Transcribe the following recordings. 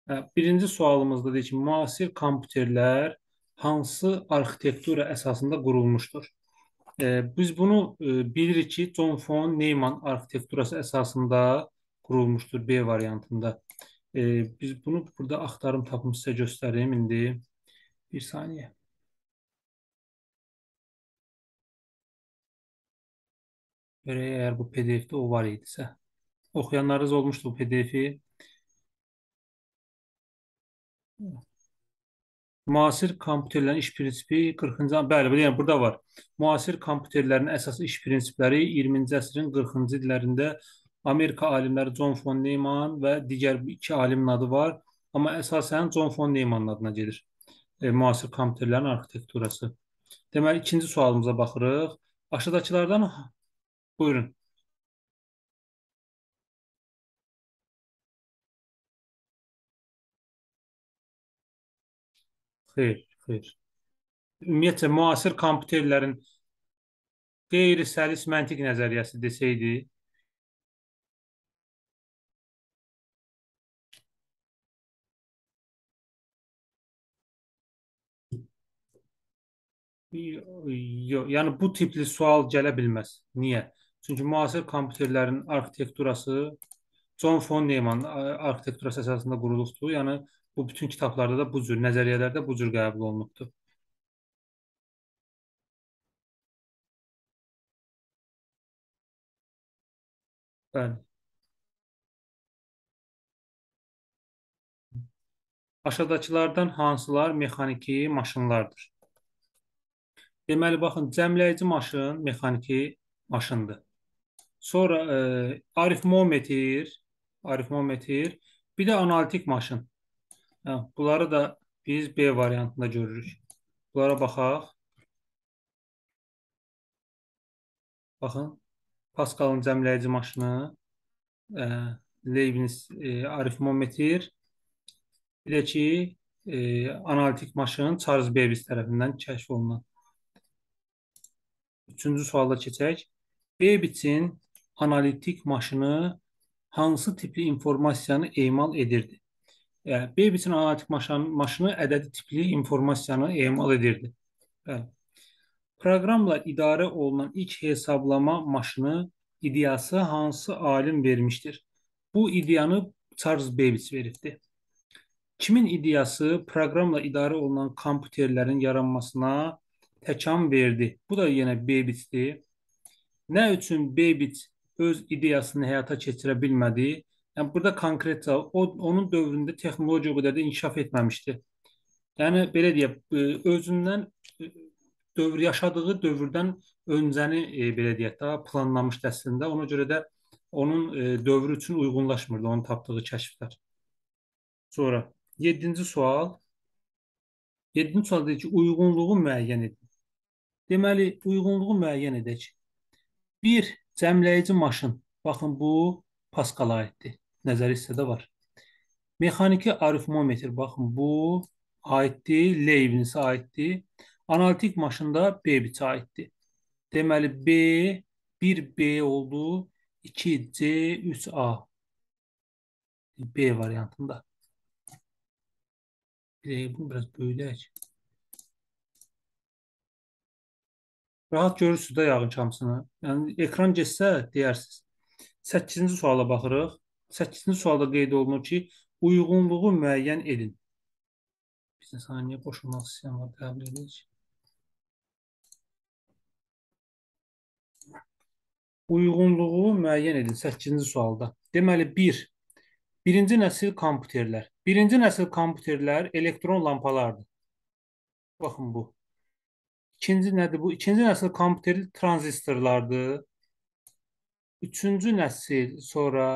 Birinci sualımızda deyir ki, müasir kompüterlər hansı arxitektura əsasında qurulmuşdur? Biz bunu bilirik ki, John von Neumann arxitekturası əsasında qurulmuşdur B variantında. Biz bunu burada axtarım tapım sizə göstəreyim indi. Bir saniyə. Görək əgər bu PDF-də o var idisə. Oxuyanlarınız olmuşdu bu PDF-i. Müasir kompüterlərin iş prinsipi 40-cı, bəli, yəni burada var. Müasir kompüterlərin əsas iş prinsipləri 20-ci əsrin 40-cı illərində Amerika alimləri John von Neumann və digər iki alimin adı var. Amma əsasən John von Neumannın adına gedir. Müasir kompüterlərin arxitekturası. Deməli, ikinci sualımıza baxırıq. Aşağıdakılardan buyurun. Xeyr, xeyr. Ümumiyyətcə, müasir kompüterlərin qeyri-səlis məntiq nəzəriyyəsi desəydi, yox, yəni bu tipli sual gələ bilməz. Niyə? Çünki müasir kompüterlərin arxitekturası John von Neumann arxitekturası əsasında qurulubdur. Yəni bu bütün kitablarda da bu cür, nəzəriyyələrdə bu cür qəbul olunubdur. Bəli. Aşağıdakılardan hansılar mexaniki maşınlardır? Deməli, baxın, cəmləyici maşın mexaniki maşındır. Sonra aritmometr, bir də analitik maşın. Bunları da biz B variantında görürük. Bunlara baxaq. Baxın, Pascalın cəmləyici maşını, e, Leibniz aritmometr, bir də ki, analitik maşın Charles Babbage tərəfindən kəşf olunan. Üçüncü suala keçək. Babbage'in analitik maşını hansı tipli informasiyanı emal edirdi? Yəni, Babbage'in analitik maşını ədədi tipli informasiyanı emal edirdi. Bəli. Proqramla idarə olunan ilk hesablama maşını ideyası hansı alim vermişdir? Bu ideyanı Charles Babbage veribdir. Kimin ideyası proqramla idarə olunan kompüterlərin yaranmasına təkan verdi? Bu da yenə Babbage'dir. Nə üçün Babbage öz ideyasını həyata keçirə bilmədi? Yəni burada konkret cavab, onun dövründə texnologiya o qədər də inkişaf etməmişdi. Yəni belə deyək, özündən yaşadığı dövrdən öncəni belə deyək də planlamışdı əslində. Ona görə də onun dövrü üçün uyğunlaşmırdı onun tapdığı kəşflər. Sonra 7-ci sual. 7-ci sual deyir ki, uyğunluğu müəyyən edin. Deməli, uyğunluğu müəyyən edək. Bir cəmləyici maşın. Baxın, bu Pascala aiddir. Nəzəri hissədə var. Mexaniki aritmometr. Baxın, bu aiddir, Leibnizə aiddir. Analitik maşında B-biçə aiddir. Deməli, B, 1B oldu, 2C, 3A. B variantında. Bunu biraz böylək. Rahat görürsünüz də yağın çamsını. Yəni, ekran geçsə deyərsiniz. 8-ci suala baxırıq. 8-ci sualda qeyd olunur ki, uyğunluğu müəyyən edin. Bir saniyə boşalmaq istəyən var, qəbul edirik. Uyğunluğu müəyyən edin 8-ci sualda. Deməli, birinci nəsil kompüterlər. Birinci nəsil kompüterlər elektron lampalardır. Baxın bu. İkinci nədir bu? İkinci nəsil kompüter tranzistorlardır. Üçüncü nəsil sonra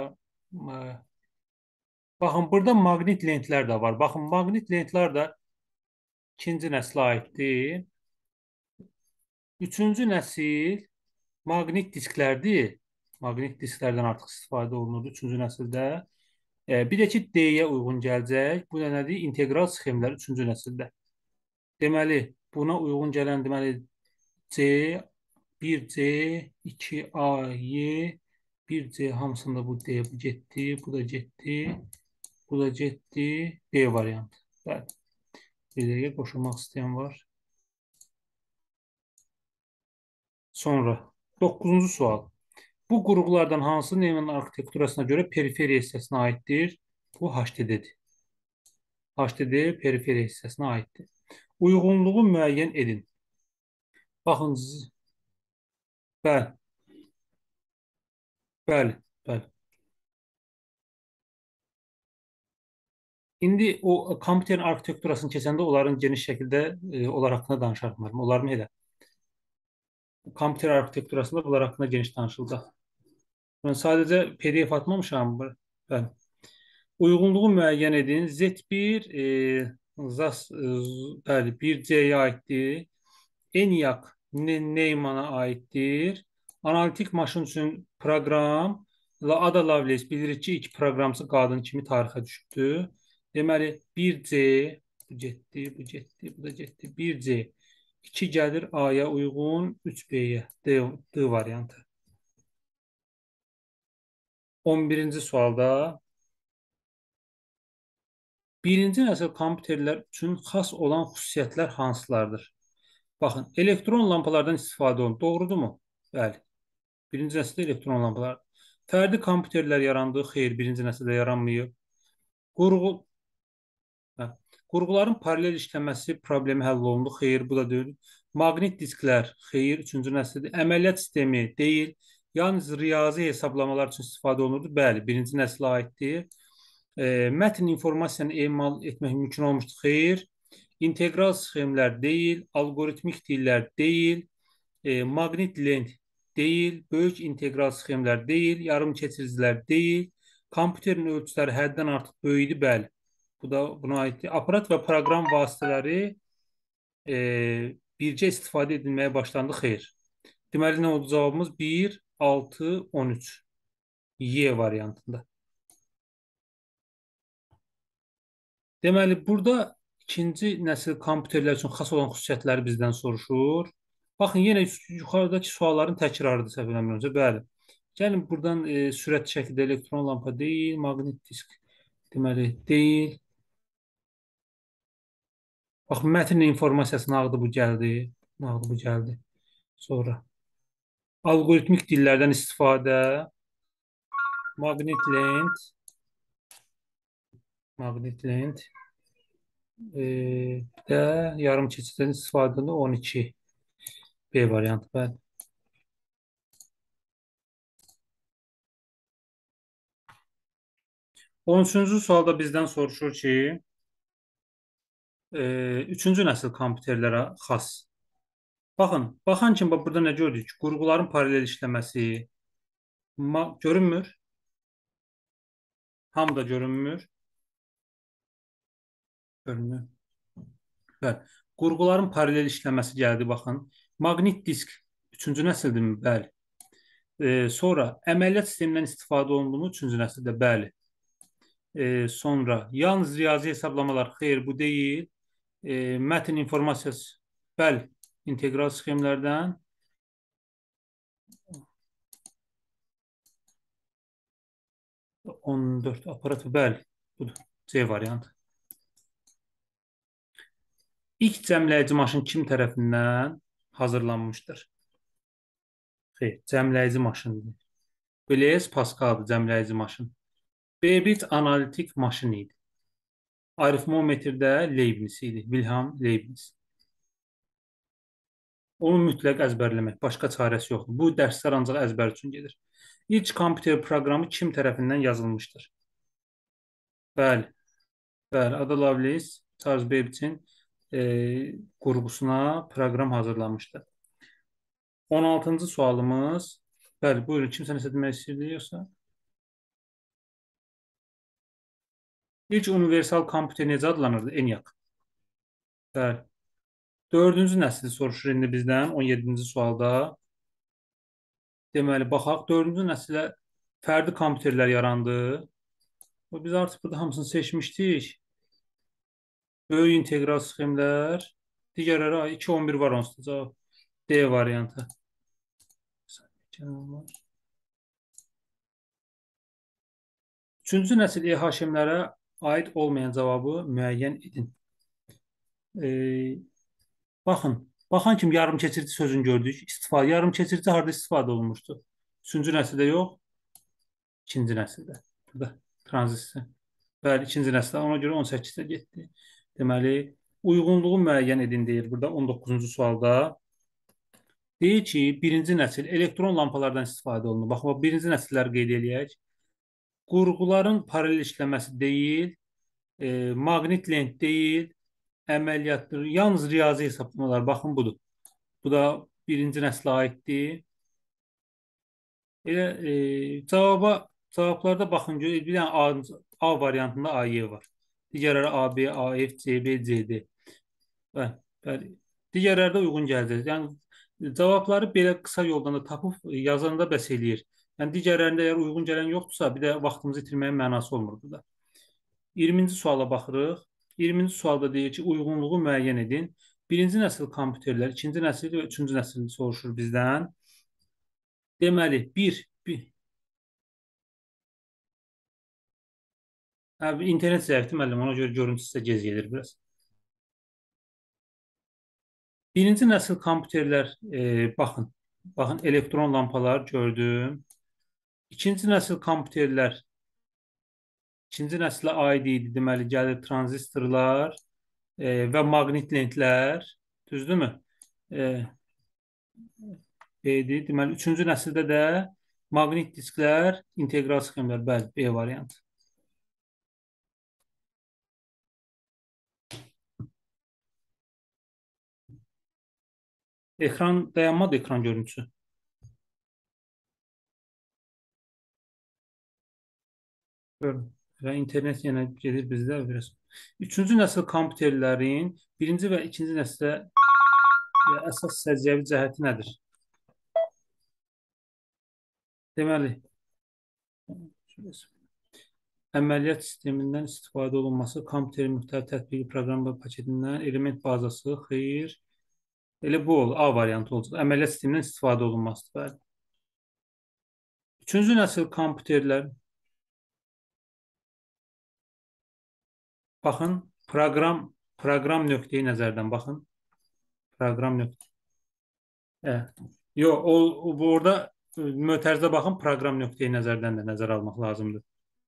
baxın, burada maqnit lentlər də var. Baxın, maqnit lentlər də ikinci nəslə aiddir. Üçüncü nəsil maqnit disklərdir. Maqnit disklərdən artıq istifadə olunurdu üçüncü nəsildə. Bir də ki, D-yə uyğun gələcək. Bu da nədir? İntegral sxemlər üçüncü nəsildə. Deməli, buna uyğun gələn deməli C, 1C, 2A, Y, 1C hamısında bu D getdi, bu da getdi, Bu da getdi. D variantı. Bəli. Bir dəqiqə qoşulmaq istəyən var. Sonra 9-cu sual. Bu qurğulardan hansı Neyman arxitekturasına görə periferiya hissəsinə aiddir? Bu HDD-dir. HDD periferiya hissəsinə aiddir. Uyğunluğu müəyyən edin. Baxın, bəli, bəli, bəli. İndi o kompüterin arxitekturasını keçəndə onların geniş şəkildə onlar haqqında danışarıq. Onlar nə edə? Kompüter arxitekturasında bunlar haqqında geniş danışılacaq. Mən sadəcə PDF atmamışam. Bəli. Uyğunluğu müəyyən edin. Z1 bəli, 1C-yə aiddir. ENIAC Neymana aiddir. Analitik maşın üçün proqram Ada Lovelace bildirir ki, ilk proqramçı qadın kimi tarixə düşübdür. Deməli, 1C bu getdi, bu getdi, bu da getdi. 1C 2 gəlir A-ya uyğun, 3B-yə D variantı. 11-ci sualda birinci nəsil kompüterlər üçün xas olan xüsusiyyətlər hansılardır? Baxın, elektron lampalardan istifadə olunur. Doğrudurmu? Bəli. Birinci nəsildə elektron lampalar. Fərdi kompüterlər yarandı. Xeyr, birinci nəsildə yaranmayıb. Qurğu, hə, qurğuların paralel işləməsi problemi həll olundu. Xeyr, bu da deyil. Maqnit disklər, xeyr, üçüncü nəsildə. Əməliyyat sistemi deyil. Yalnız riyazi hesablamalar üçün istifadə olunurdu. Bəli, birinci nəsilə aiddir. Mətn informasiyanı emal etmək mümkün olmuşdur. Xeyr. İntegral sxemlər deyil. Algoritmik dillər deyil. Maqnit lent deyil. Böyük integral sxemlər deyil. Yarım keçiricilər deyil. Kompüterin ölçüləri həddən artıq böyük idi. Bəli. Bu da buna aiddir. Aparat və proqram vasitələri bircə istifadə edilməyə başlandı. Xeyr. Deməli, nə oldu cavabımız? 1, 6, 13. Y variantında. Deməli, burada ikinci nəsil kompüterlər üçün xas olan xüsusiyyətləri bizdən soruşur. Baxın, yenə yuxarıdakı sualların təkrarıdır səhv eləmirəmsə. Bəli. Gəlin, buradan sürətli şəkildə elektron lampa deyil, maqnit disk deməli deyil. Baxın, mətn informasiyası nağdı bu gəldi. Nağdı bu gəldi. Sonra algoritmik dillərdən istifadə, maqnit lent, maqnit lent də yarım keçiddən istifadə 12 B variantı. Bəli. 13-cü sualda bizdən soruşur ki, 3-cü nəsil kompüterlərə xas. Baxan kimi burada nə gördük? Qurğuların paralel işləməsi görünmür. Hamı da görünmür. Görünmür. Bəli. Qurğuların paralel işləməsi gəldi, baxın. Maqnit disk 3-cü nəsildirmi? Bəli. Sonra əməliyyat sistemindən istifadə olunduğu 3-cü nəsildə? Bəli. Sonra yalnız riyazi hesablamalar, xeyr, bu deyil. Mətn informasiyası, bəli, integral sxemlərdən. On dörd aparat, bəli, budur. C variantı. İlk cəmləyici maşın kim tərəfindən hazırlanmışdır? Xeyr, cəmləyici maşındır. Blaise Pascal'dır cəmləyici maşın. B1 analitik maşın idi. Arifmometrdə Leibniz idi. Wilhelm Leibniz. Onu mütləq əzbərləmək, başqa çarəsi yoxdur. Bu dərslər ancaq əzbər üçün gedir. İlk kompüter proqramı kim tərəfindən yazılmışdır? Bəli, bəli, Ada Lovelace, Charles Babbage'in qurğusuna proqram hazırlanmışdır. 16-cı sualımız. Bəli, buyurun, kimsə nəsə demək istəyirdi yoxsa? İlk universal kompüter necə adlanırdı? ENIAC. Bəli. 4-cü nəsli soruşur indi bizdən 17-ci sualda. Deməli, baxaq 4-cü nəslə fərdi kompüterlər yarandı. Biz artıq burada hamısını seçmişdik. Böyük integral sxemlər. Digərləri 2-11 var onsuz da cavab. D variantı. Üçüncü nəsil EHŞM-lərə aid olmayan cavabı müəyyən edin. E, baxın kimi yarım keçirdi sözünü gördük. İstifadə, yarım keçirdi harda istifadə olunmuşdu? Üçüncü nəsildə yox, ikinci nəsildə. Burada tranzisiya. Bəli, ikinci nəsildə. Ona görə 18-də getdi. Deməli, uyğunluğu müəyyən edin deyir burada 19-cu sualda. Deyir ki, birinci nəsil elektron lampalardan istifadə olunur. Baxın, birinci nəsilləri qeyd eləyək. Qurğuların paralel işləməsi deyil, maqnit lent deyil, əməliyyatdır. Yalnız riyazi hesablamalar. Baxın, budur. Bu da birinci nəslə aiddir. Elə cavablarda baxın, bir dənə A variantında AY var. Digərləri AB, AF, CB, CD. Bəli, bəli. Digərləri də uyğun gələcək. Yəni cavabları belə qısa yoldan da tapıb yazanda bəs eləyir. Yəni digərlərində əgər uyğun gələn yoxdursa, bir də vaxtımızı itirməyin mənası olmur burada. 20-ci suala baxırıq. 20-ci sualda deyir ki, uyğunluğu müəyyən edin. Birinci nəsil kompüterlər, ikinci nəsil və üçüncü nəsil soruşur bizdən. Deməli, internet zəifdir müəllim, ona görə görüntü sizə gec gedir biraz. Birinci nəsil kompüterlər, baxın, elektron lampalar gördüm. İkinci nəsil kompüterlər, ikinci nəslə aid idi, deməli, gəlir tranzistorlar və maqnit lentlər, düzdürmü? E, deməli, üçüncü nəsildə də maqnit disklər, integral sxemlər, bəli, B variantı. Ekran dayanmadı, ekran görüntüsü. Görün. Və internet yenə gedir bizdə biraz. Üçüncü nəsil kompüterlərin birinci və ikinci nəslə əsas səciyyəvi cəhəti nədir? Deməli, əməliyyat sistemindən istifadə olunması, kompüterin müxtəlif tətbiqi proqram və paketindən, element bazası, xeyr. Elə bu olur, A variantı olacaq. Əməliyyat sistemindən istifadə olunmasıdır. Bəli. Üçüncü nəsil kompüterlər, baxın, proqram nöqteyi nəzərdən baxın. Proqram nöqteyi. Yox, burada mötərizə baxın, proqram nöqteyi nəzərdən də nəzər almaq lazımdır.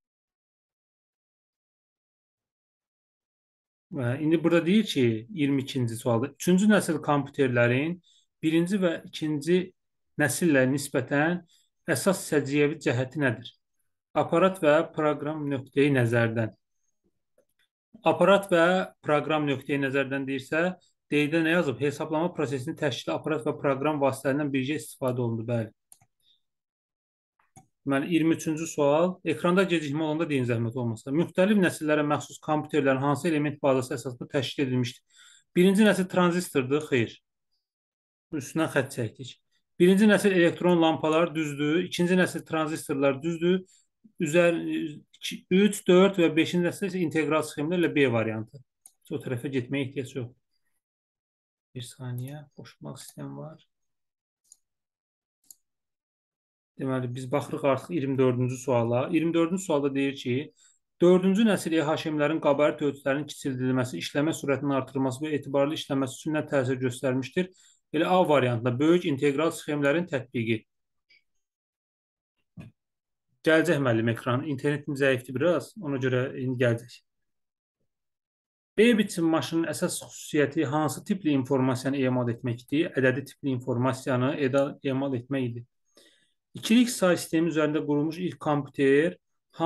İndi burada deyir ki, 22-ci sualda, üçüncü nəsil kompüterlərin birinci və ikinci nəsillə nisbətən əsas səciyyəvi cəhəti nədir? Aparat və proqram nöqteyi nəzərdən. Aparat və proqram nöqteyi nəzərdən deyirsə, D-də nə yazıb? Hesablama prosesini təşkil aparat və proqram vasitələrindən birgə istifadə olundu. Bəli. Deməli, 23-cü sual. Ekranda gecikmə olanda deyin zəhmət olmasa. Müxtəlif nəsillərə məxsus kompüterlərin hansı element bazası əsasında təşkil edilmişdir? Birinci nəsil tranzistordur, xeyr. Üstündən xətt çəkdik. Birinci nəsil elektron lampalar düzdür. İkinci nəsil tranzistorlar düzdür. 3, 4 və 5-ci nəsil isə integral sxemlərlə B variantı. O tərəfə getməyə ehtiyac yox. Bir saniyə. Boşmaq istəyən var. Deməli, biz baxırıq artıq 24-cü suala. 24-cü sualda deyir ki, 4-cü nəsil EHŞM-lərin qabarit ölçülərinin kiçildilməsi, işləmə sürətinin artırılması və etibarlı işləməsi üçün nə təsir göstərmişdir? Elə A variantında böyük integral sxemlərin tətbiqi. Gələcək müəllim ekran. İnternetim zəifdir biraz. Ona görə indi gələcək. B biçim maşının əsas xüsusiyyəti hansı tipli informasiyanı emal etməkdir? Ədədi tipli informasiyanı emal etmək idi. İkilik say sistemi üzərində qurulmuş ilk kompüter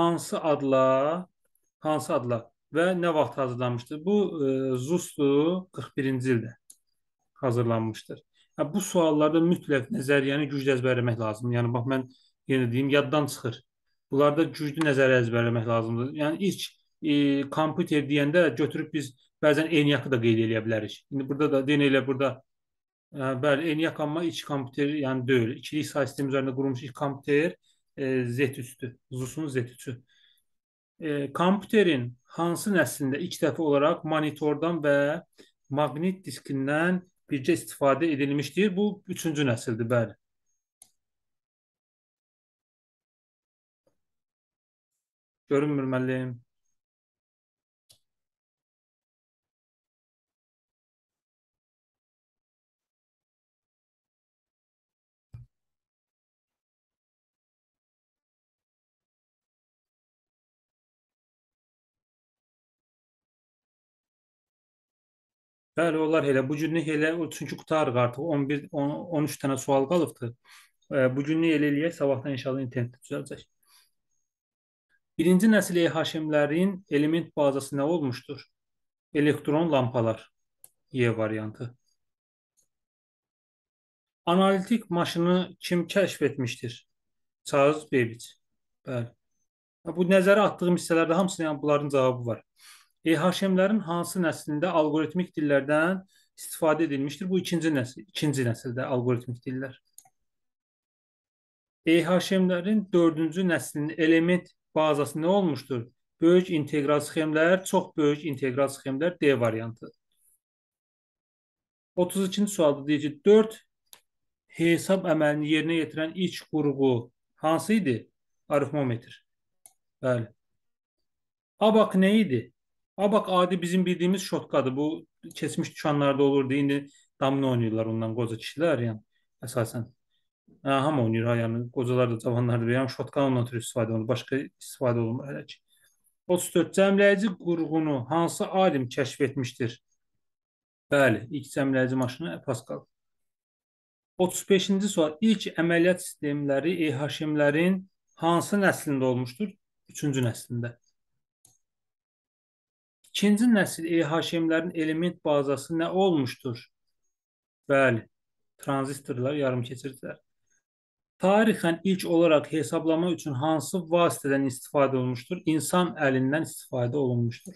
hansı adla və nə vaxt hazırlanmışdır? Bu ZUS-du 41-ci ildə hazırlanmışdır. Bu suallarda mütləq nəzəriyyəni güclü əzbərləmək lazımdır. Yəni, bax, mən yenə deyim, yaddan çıxır. Bunlarda güclü nəzəri əzbərləmək lazımdır. Yəni, ilk kompüter deyəndə götürüb biz bəzən ENIAC-ı da qeyd edə bilərik. İndi burada da, deyən elə burada bəli, ENIAC amma iç kompüter yəni deyil. İkilik say sistemi üzərində qurulmuş ilk kompüter Z3-dür. ZUS-un Z3-ü. Kompüterin hansı nəslində ilk dəfə olaraq monitordan və maqnit diskindən birgə istifadə edilmişdir? Bu, üçüncü nəsildir, bəli. Görünmür müəllim. Bəli, onlar elə bu günlük elə çünki qutarıq artıq 11 13 dənə sual qalıbdı. Bu günlük elə eləyək, sabahdan inşallah internetdə düzələcək. Birinci nəsil EHŞM-lərin element bazası nə olmuşdur? Elektron lampalar. Y variantı. Analitik maşını kim kəşf etmişdir? Charles Babbage. Bəli. Bu nəzərə atdığım hissələrdə hamısının yəni bunların cavabı var. EHŞM-lərin hansı nəslində alqoritmik dillərdən istifadə edilmişdir? Bu ikinci nəsildə alqoritmik dillər. EHŞM-lərin dördüncü nəslinin element bazası nə olmuşdur? Böyük integral sxemlər, çox böyük integral sxemlər, D variantı. 32-ci sualda deyir ki, 4 hesab əməlini yerinə yetirən ilk qurğu hansı idi? Arifmometr. Bəli. ABAQ nə idi? ABAQ adi bizim bildiyimiz şotkadır. Bu keçmiş dükanlarda olurdu. İndi damla oynayırlar ondan qoca kişilər yəni əsasən. Hamı oynayır ha yəni qocalar da cavanlar da yəni şotkan ondan ötürü istifadə olunur. Başqa istifadə olunmur hələ ki. 34 cəmləyici qurğunu hansı alim kəşf etmişdir? Bəli, ilk cəmləyici maşını Pascal. 35-ci sual. İlk əməliyyat sistemləri EHŞM-lərin hansı nəslində olmuşdur? Üçüncü nəslində. İkinci nəsil EHŞM-lərin element bazası nə olmuşdur? Bəli, tranzistorlar, yarımkeçirtilər. Tarixən ilk olaraq hesablama üçün hansı vasitədən istifadə olunmuşdur? İnsan əlindən istifadə olunmuşdur.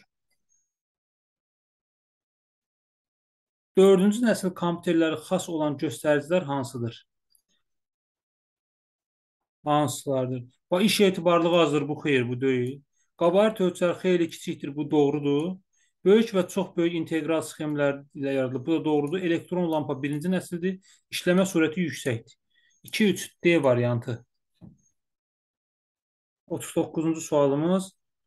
Dördüncü nəsil kompüterlərə xas olan göstəricilər hansıdır? Hansılardır? Bax, iş etibarlığı azdır, bu xeyr, bu deyil. Qabarit ölçüləri xeyli kiçikdir, bu doğrudur. Böyük və çox böyük integral sxemlər ilə yaradılıb, bu da doğrudur. Elektron lampa birinci nəsildir, işləmə sürəti yüksəkdir. 2-3 D variantı. 39-cu sualımız.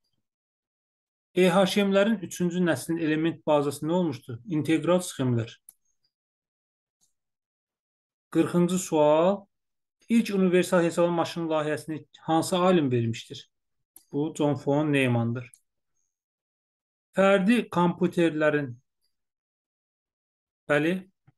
EHŞM-lərin üçüncü nəslin element bazası nə olmuşdur? İntegral sxemlər. 40-cı sual. İlk universal hesablama maşını layihəsini hansı alim vermişdir? Bu John von Neumann'dır. Fərdi kompüterlərin bəli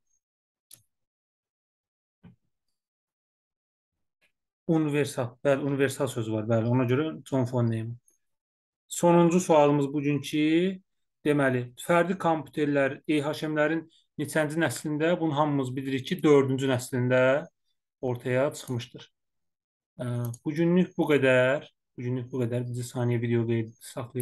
universal sözü var. Bəli, ona görə John von Neumann. Sonuncu sualımız bugünkü deməli, fərdi kompüterlər EHŞM-lərin neçənci nəslində? Bunu hamımız bilirik ki, dördüncü nəslində ortaya çıxmışdır. Bugünlük bu qədər. Bugünlük bu qədər. Bizi saniyə video saxlayın.